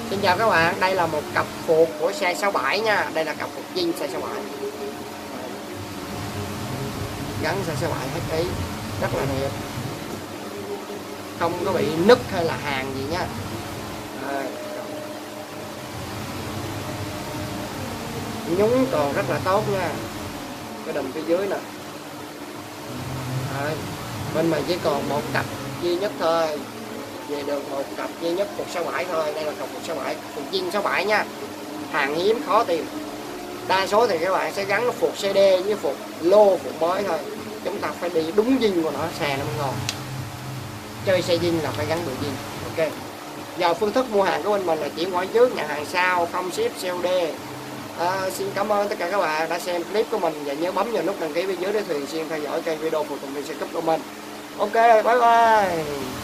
Xin chào các bạn, đây là một cặp phuộc của xe 67 nha. Đây là cặp phuộc zin xe 67. Gắn xe 67 hết ý, rất là đẹp. Không có bị nứt hay là hàn gì nha. Nhúng còn rất là tốt nha. Cái đùm phía dưới nè. Bên mình chỉ còn một cặp duy nhất thôi, về được một cặp duy nhất phuộc 67 thôi. Đây là cặp phuộc 67, phuộc zin 67 nha, hàng hiếm khó tìm. Đa số thì các bạn sẽ gắn phuộc CD với phuộc lô, phuộc mới thôi. Chúng ta phải đi đúng zin của nó, xe nó mới ngon. Chơi xe zin là phải gắn được zin. Ok. Giờ phương thức mua hàng của bên mình là chuyển khoản trước, nhận hàng sau, không ship, COD. Xin cảm ơn tất cả các bạn đã xem clip của mình và nhớ bấm vào nút đăng ký bên dưới để thường xuyên theo dõi kênh video Phù Tùng Xe Cúp của mình. Ok, bye bye.